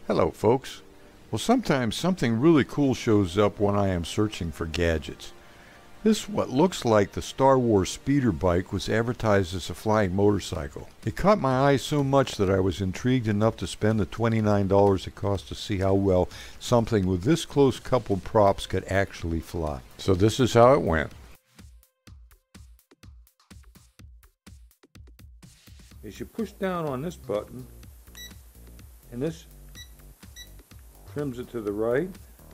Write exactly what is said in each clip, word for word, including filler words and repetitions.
Hello folks. Well, sometimes something really cool shows up when I am searching for gadgets. This what looks like the Star Wars speeder bike was advertised as a flying motorcycle. It caught my eye so much that I was intrigued enough to spend the twenty-nine dollars it cost to see how well something with this close coupled props could actually fly. So this is how it went. As you push down on this button, and this trims it to the right,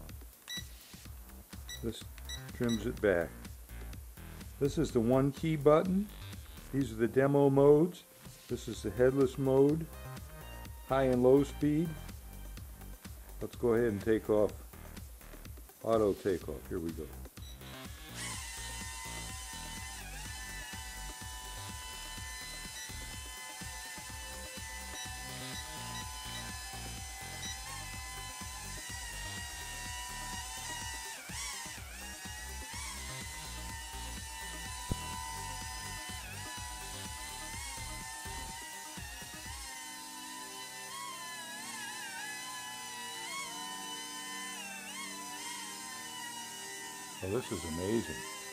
this trims it back. This is the one key button. These are the demo modes. This is the headless mode, high and low speed. Let's go ahead and take off, auto takeoff. Here we go. Oh, this is amazing.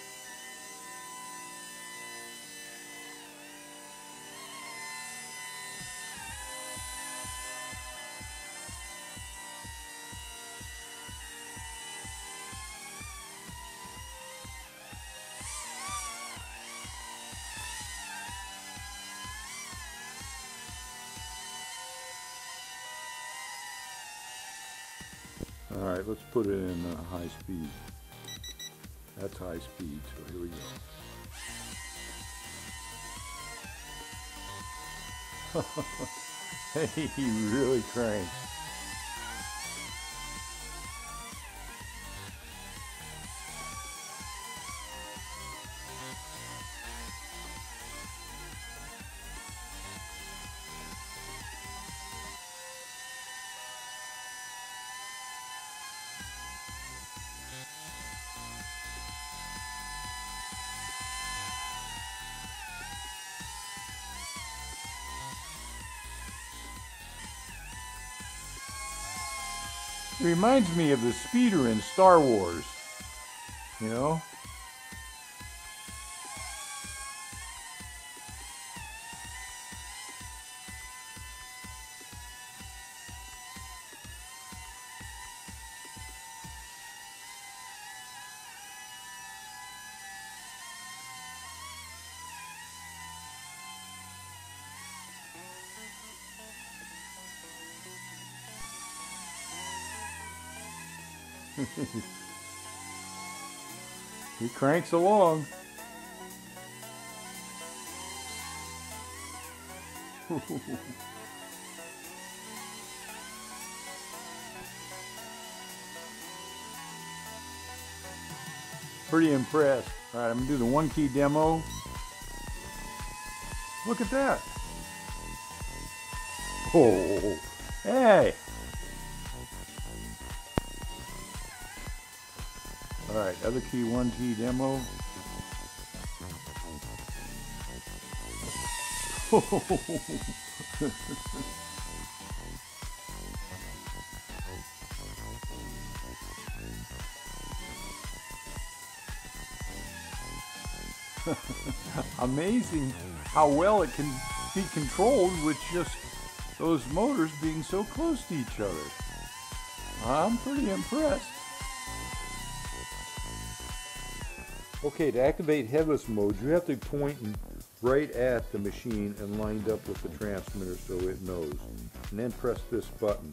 All right, let's put it in uh, high speed. That's high speed, so here we go. Hey, he really cranks. It reminds me of the speeder in Star Wars, you know? He cranks along. Pretty impressed. All right, I'm gonna do the one key demo. Look at that. Oh, hey. All right, other key, one key demo. Amazing how well it can be controlled with just those motors being so close to each other. I'm pretty impressed. Okay, to activate headless mode, you have to point right at the machine and lined up with the transmitter so it knows. And then press this button.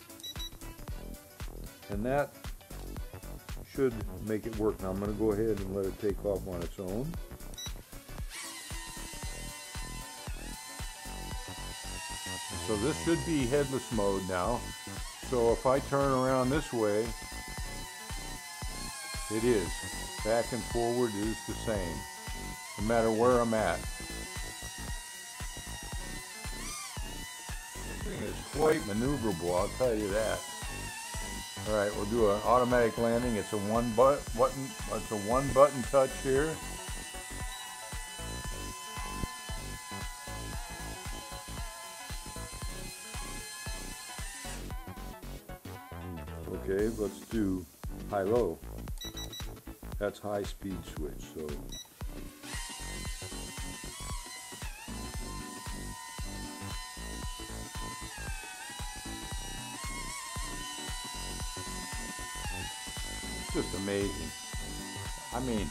And that should make it work. Now I'm going to go ahead and let it take off on its own. So this should be headless mode now. So if I turn around this way, it is. Back and forward is the same, no matter where I'm at. It's quite maneuverable, I'll tell you that. All right, we'll do an automatic landing. It's a one but button. It's a one button touch here. Okay, let's do high-low. That's high-speed switch, so. It's just amazing. I mean,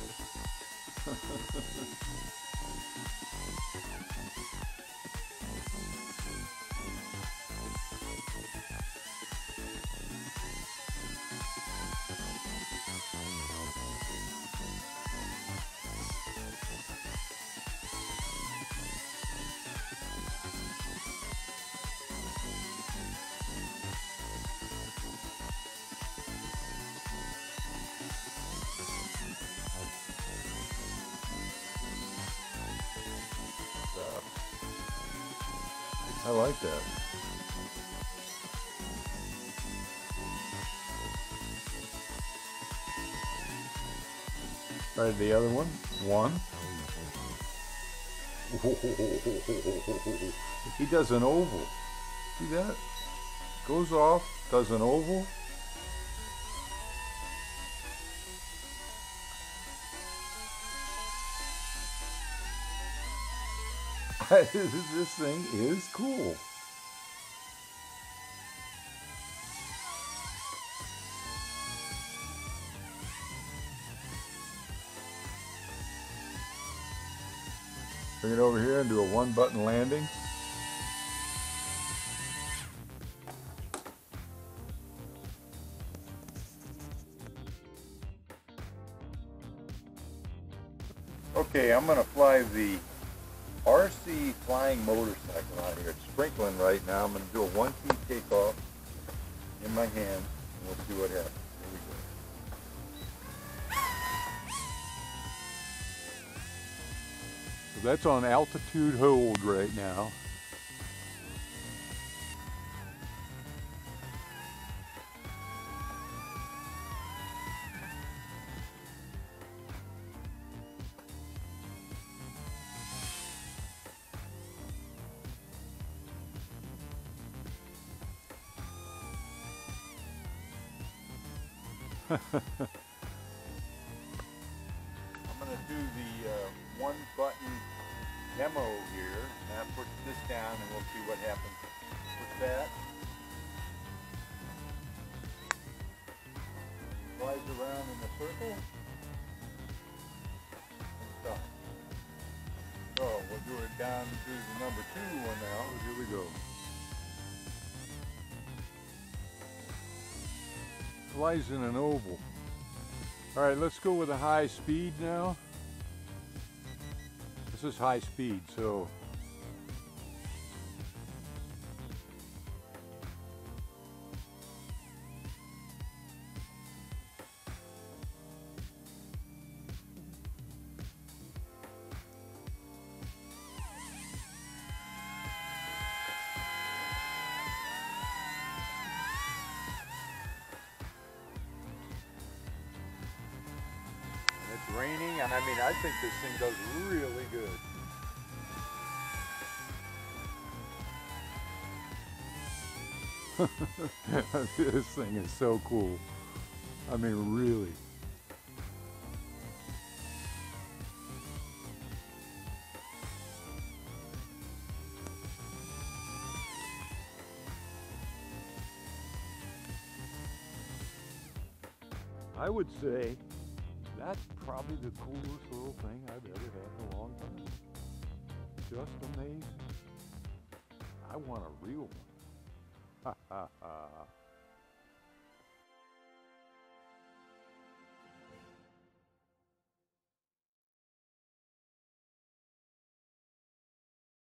I like that. Try the other one. One. He does an oval. See that? Goes off, does an oval. This thing is cool. Bring it over here and do a one button landing. Okay, I'm gonna fly the R C flying motorcycle out here. It's sprinkling right now. I'm going to do a one key takeoff in my hand, and we'll see what happens. Here we go. So that's on altitude hold right now. I'm going to do the uh, one button demo here. Now put this down and we'll see what happens with that. Slides around in a circle. And stop. So we'll do it down to the number two one now. Here we go. Flies in an oval. All right, let's go with a high speed now. This is high speed, so it's raining, and I mean, I think this thing does really good. This thing is so cool. I mean, really. I would say that's probably the coolest little thing I've ever had in a long time. Just amazing. I want a real one. Ha ha ha.